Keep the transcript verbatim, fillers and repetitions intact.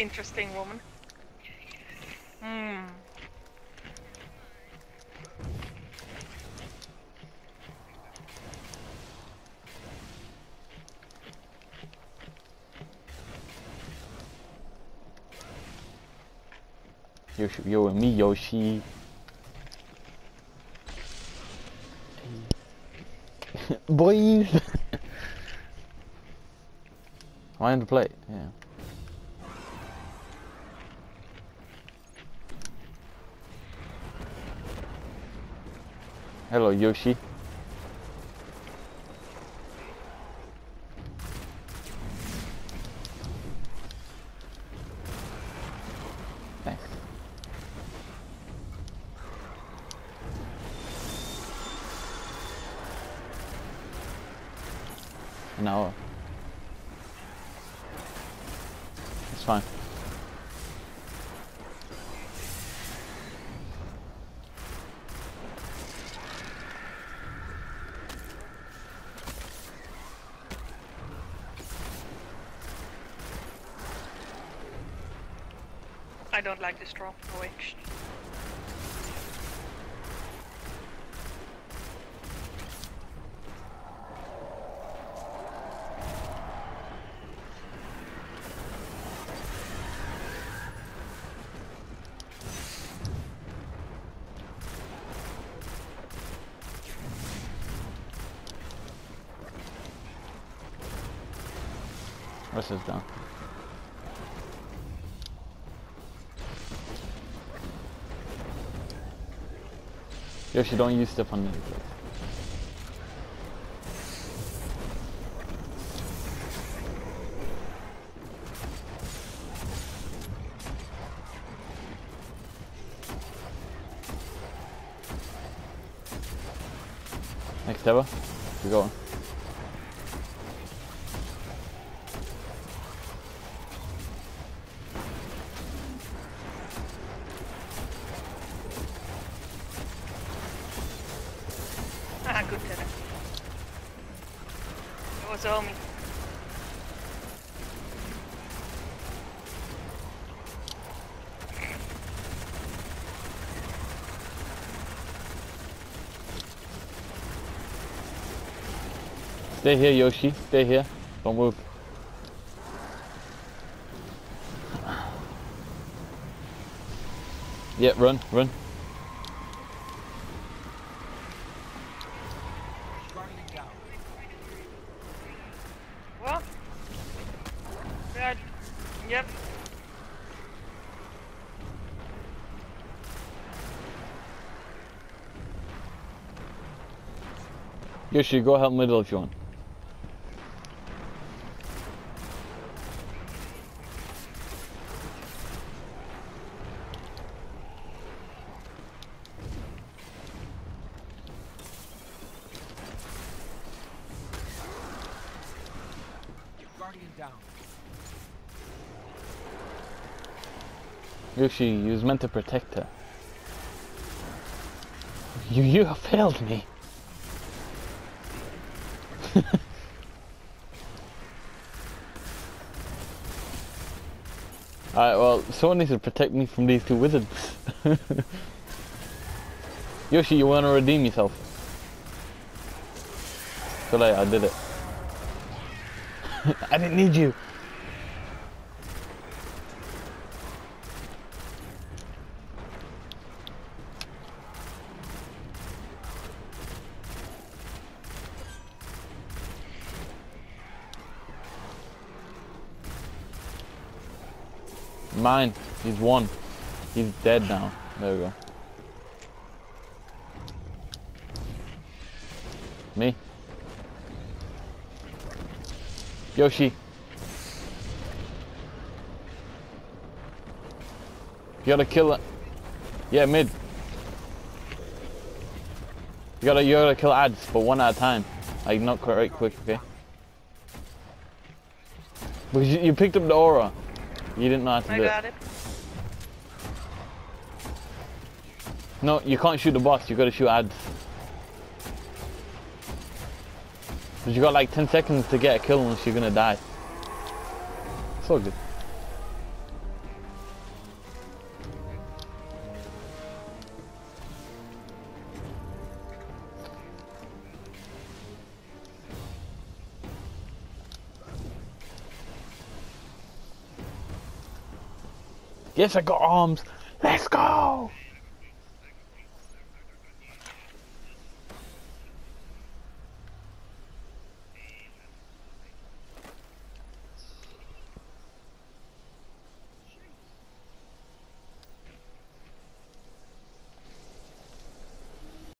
interesting woman. Hmm. Yoshi, yo and me, Yoshi. Boys. Am I in the play? Yeah. Hello, Yoshi. Thanks. An hour. It's fine. I don't like this draw. Oh wait. What's this down? Yoshi, don't use stuff on me, please. Next ever, we're going. Ah, good tenor. It was all me. Stay here, Yoshi. Stay here. Don't move. Yeah, run, run. What? Right. Yep. Yoshi, go help middle if you want. Yoshi, you was meant to protect her. You, you have failed me. Alright, well, someone needs to protect me from these two wizards. Yoshi, you want to redeem yourself? So late, I did it. I didn't need you. Mine. He's one. He's dead now. There we go. Me. Yoshi. You gotta kill it. Yeah, mid. You gotta, you gotta kill ads, but one at a time. Like, not quite right quick, okay? Because you, you picked up the aura. You didn't know how to I do got it. it. No, you can't shoot the boss, you gotta shoot ads. But you got like ten seconds to get a kill unless you're gonna die. So good. Yes, I got arms. Let's go.